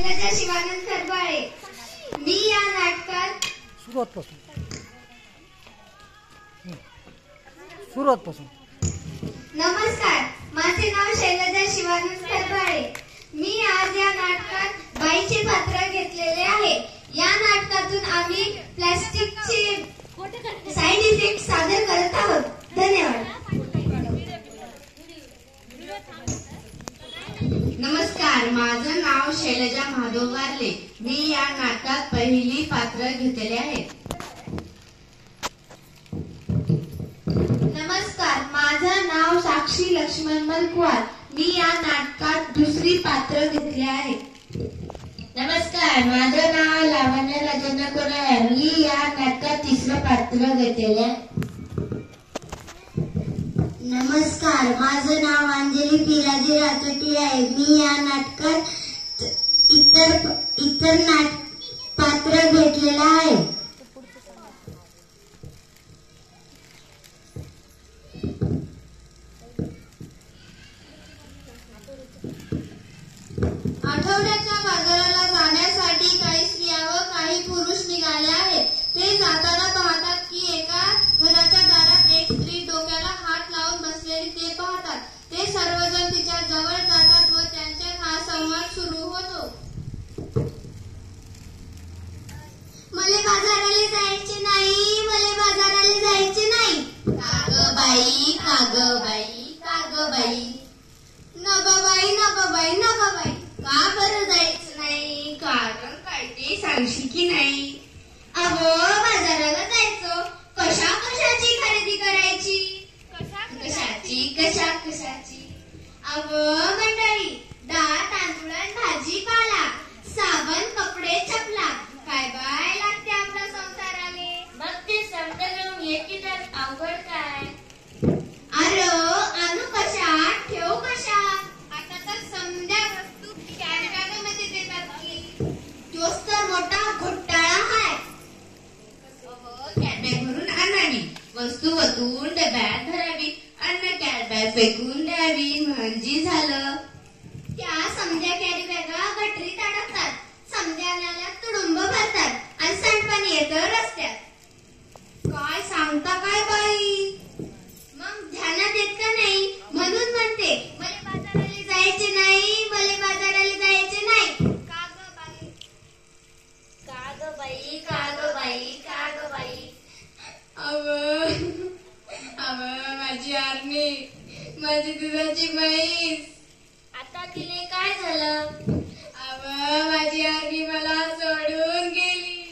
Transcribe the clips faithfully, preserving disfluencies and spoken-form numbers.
शैलजा शिवानंद खरबाळे. मी या नाटकात सुरुवातपासून सुरुवातपासून नमस्कार, माझे नाव शैलजा शिवानंद खरबाळे. मी आज या नाटकात बाईचे पात्र घेतलेले आहे. या नाटकातून आम्ही प्लास्टिकचे साइड इफेक्ट सादर करत आहोत. धन्यवाद. नमस्कार, माझं नाव शैलजा महादेव वारले. मी या नाटकात पहिली पात्र घेतलेले आहेत. नमस्कार, माझं नाव साक्षी लक्ष्मण मलकुवार. मी या नाटकात दुसरी पात्र घेतले आहे. नमस्कार, माझं नाव लावण्य राजेंद्र कोराळे. मी या नाटकात तिसरं पात्र घेतलेले आहे. नमस्कार, माझं नाव अंजली पिराजी रातोटी आहे. मी या नाटकात इतर इतर नाट पात्र घेतलेलं आहे. आठवड्याच्या बाजाराला जाण्यासाठी काही स्त्रिया व काही पुरुष निघाले आहेत. ते जाताना पाहतात की एका घराच्या दारात एक स्त्री डोक्याला हात लावून बसलेली ते पाहतात. ते सर्वजण तिच्या जवळ जातात व त्यांच्यात हा संवाद सुरू होतो. मले बाजाराला जायचे नाही, मले बाजाराला जायचे नाही. काग बाई, काग बाई, काग बाई. नग बाई, नग बाई, नग बाई. का बरं जायचं नाही? कारण काय ते सांगशी की नाही? अहो, बाजाराला जायचं. कशा कशाची खरेदी करायची? कशाची कशा कशाची? अहो मंडळी, डाळ तांदूळ भाजीपाला, साबण कपडे चपला, काय बाय लागते आपल्या संसाराले. मग ते समजा घेऊन ये की तर अवघड काय? अरे आणू कशात, ठेव कशात? आता तर समजा वस्तू कॅनबॅगमध्ये देतात की. तोच तर मोठा घोटाळा आहे. कॅनबॅग भरून आणावी, वस्तू वतून डब्यात भरावी, अन्न कॅनबॅग फेकून द्यावी, म्हणजे झालं. त्या समजा कॅरी बॅगा गटरीत अडकतात. समजा नाल्यात तुडुंब भरतात आणि सांडपाणी येतं रस्त्यात. काय सांगता काय बाई? मग ध्यानात येत का नाही? म्हणून म्हणते मले बाजाराला जायचे नाही, मले बाजाराला जायचे नाही. काग बाई, काग बाई, काग बाई, काग बाई. अव अव माझी आरणी, माझी दुधाची म्हैस. आता तिले काय झालं? अव माझी आरणी मला सोडून गेली.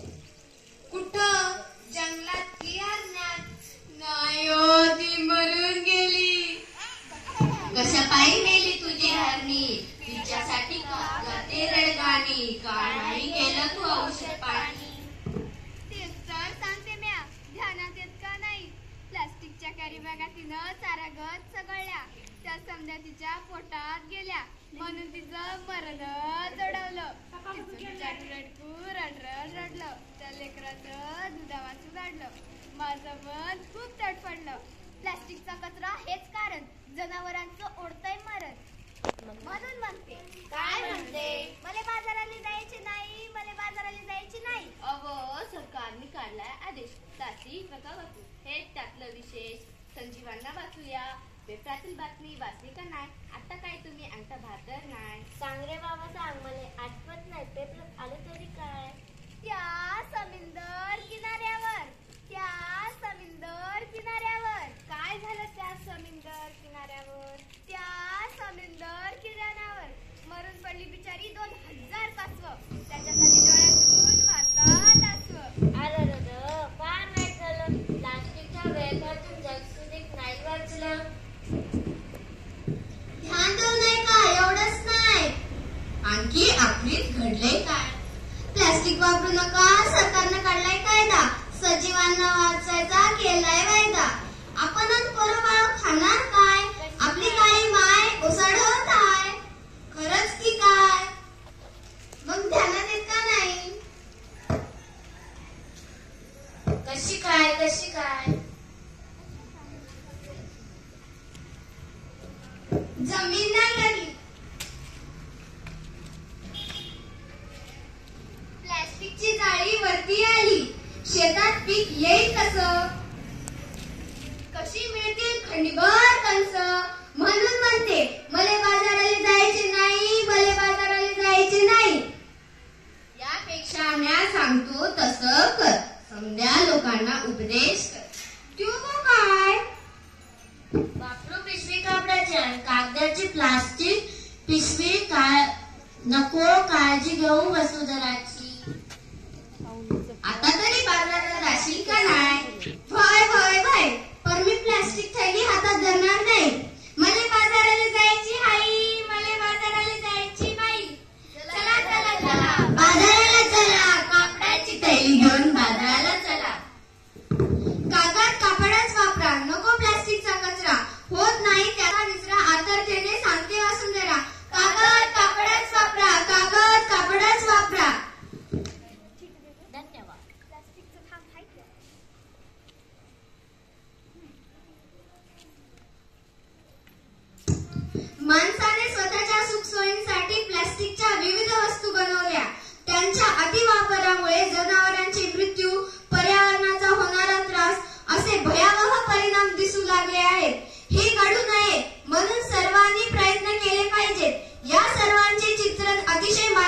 कुठं? जंगलात की अरण्यात? नाही हो, ती मरून गेली. कशा पायी मेली तुझी हरणी? तिच्यासाठी गाते रडगाणी, काय नाही केलं तू औषध पाणी? तेच तर सांगते म्या, ध्यानात येत का नाही? प्लास्टिकच्या कॅरी बॅगा तिनं चारागत सगळल्या. त्या समजा तिच्या पोटात गेल्या, म्हणून तिचं मरण जडवलं. तिचं रडकू रडरड रडलं. त्या लेकराचं दुधावाचू काढलं. माझं मन खूप तडफडलं. प्लास्टिकचा कचरा हेच कारण, जनावरांचं ओढतंय मरण. म्हणून म्हणते, काय म्हणते? मला बाजाराला जायचे नाही, मला बाजाराला जायचे नाही. अव सरकारने काढलाय आदेश, प्लास्टिक नका वापरू. हे त्यातलं विशेष. संजीवांना वाचूया. पेपरातील बातमी वाचली का नाही? आता काय तुम्ही अंगठा भाकर नाही? सांग रे बाबा सांग, मला आठवत नाही. पेपरात आले तरी काय? त्या समुंदर किनाऱ्यावर, त्या समुंदर किनाऱ्यावर. काय झालं त्या समुंदर किनाऱ्यावर? त्या समुंदर किनाऱ्यावर मरून पडली बिचारी दोन हजार कासव. त्याच्यासाठी डोळ्यातून वाहतात आसव. अरे रे, फार नाही झालं. प्लास्टिकच्या वेगातून जगसुदीक नाही वाचलं. ध्यान देऊ नाही का? एवढंच नाही, आणखी आपलीच घडलंय काय? प्लास्टिक वापरू नका, सरकारनं काढलाय कायदा. सजीवांना वाचायचा केलाय वायदा. आपण पोरबाळ खाणार काय? आपली काळी माय ओसाडत आहे. खरंच की काय? मग ध्यानात येत का नाही? कशी काय, कशी काय? जमीन नाही लागली. प्लास्टिकची जाळी वरती आली. शेतात पीक येईल कसं? कशी मिळतील खंडीभर कंस? म्हणून म्हणते मले बाजाराला जायचे नाही, मले बाजाराला जायचे नाही. यापेक्षा म्या सांगतो तसं कर. समद्या लोकांना उपदेश कर. तू काय वापरू पिशवी कापडाची आणि कागदाची प्लास्टिक पिशवी काय नको, काळजी घेऊ वसुंधराची. आता तरी बाजारात जाशील का नाही? भय भय भय पण मी प्लास्टिक थैली हातात धरणार नाही. मले बाजाराला जायची हाई, मले बाजाराला जायची बाई. चला चला चला बाजाराला चला, कापडाची थैली घेऊन बाजाराला चला. कागद कापडच वापरा, नको प्लास्टिकचा कचरा. होत नाही त्याचा निचरा, आतरतेने सांगते वसुंधरा. कागद कापडच वापरा, कागद कापडच वापरा. धन्यवाद. माणसाने स्वतःच्या सुखसोयींसाठी प्लास्टिकच्या विविध वस्तू बनवल्या. त्यांच्या अतिवापरामुळे जनावरांचे मृत्यू, पर्यावरणाचा होणारा त्रास असे भयावह परिणाम दिसू लागले आहेत. हे घडू नये म्हणून सर्वांनी प्रयत्न केले पाहिजेत. या सर्वांचे चित्रण अतिशय